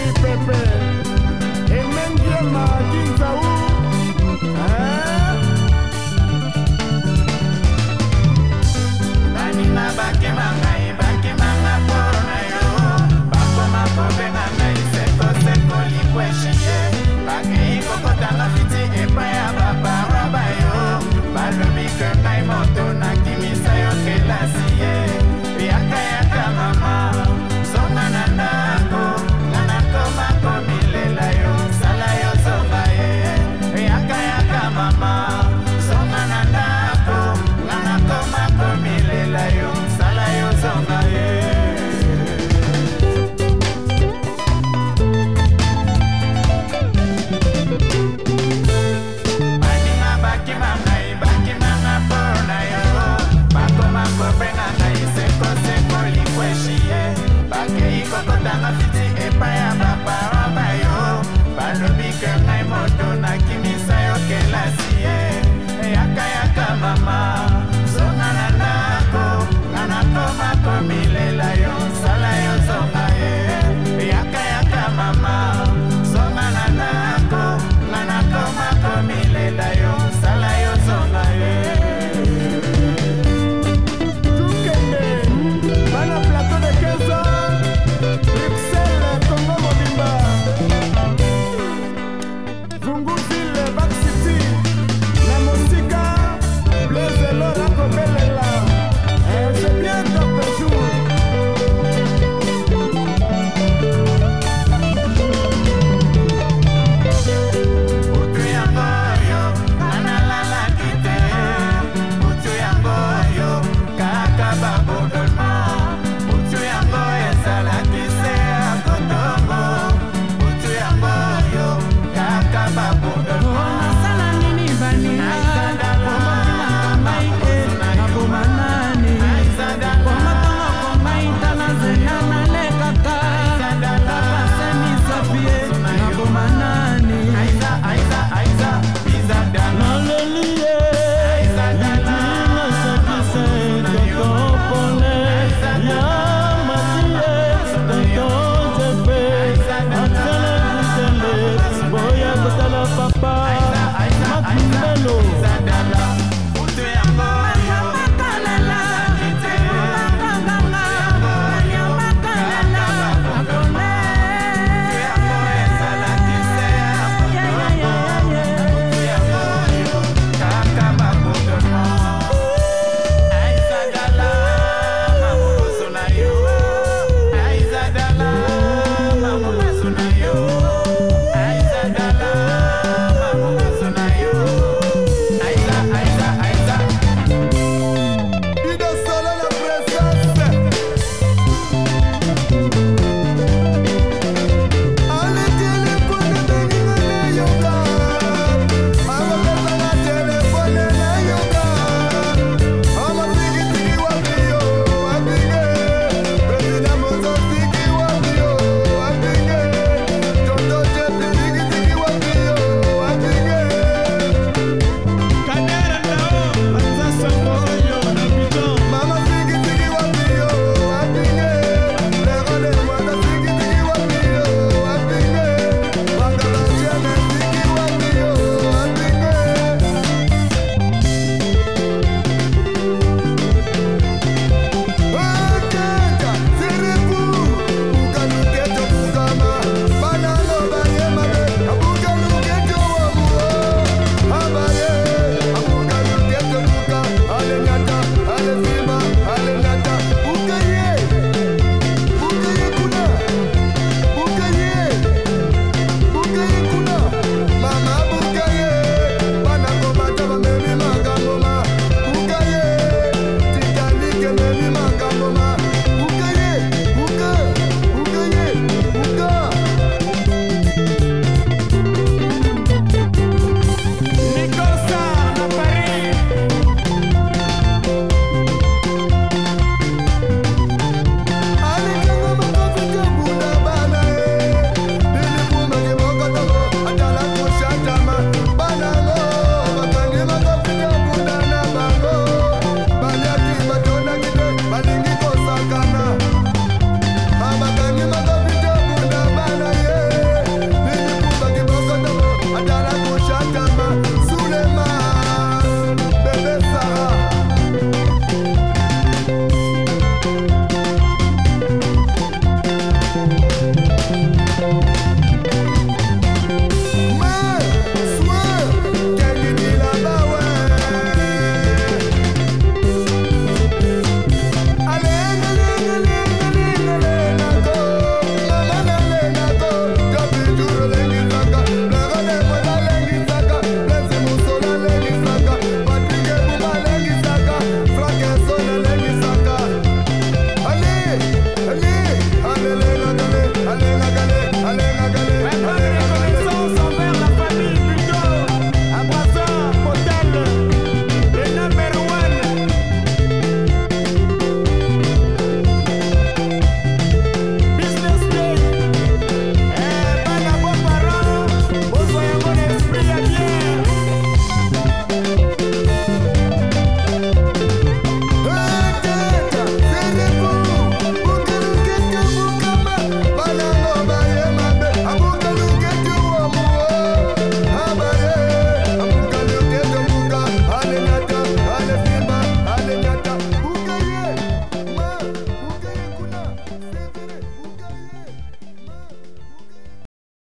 Pepe Emendiema Kinzaou Banina baki manga pona yo Bakoma kobenga ngai seko seko likweshiye Baki kokotanga fiti epa ya bapara bayo Balobi ke ngai moto na kimisa yo kelasi ye Yaka yaka mama Zonga na ndako Ngana koma komilela yo Sala yo zonga ye Yaka yaka mama Zonga na ndako Ngana koma komilela yo Sala yo zonga ye Baninga baki manga pona yo Bakoma kobenga ngai seko seko likweshiye Bake ikokotanga fiti epa ya bapa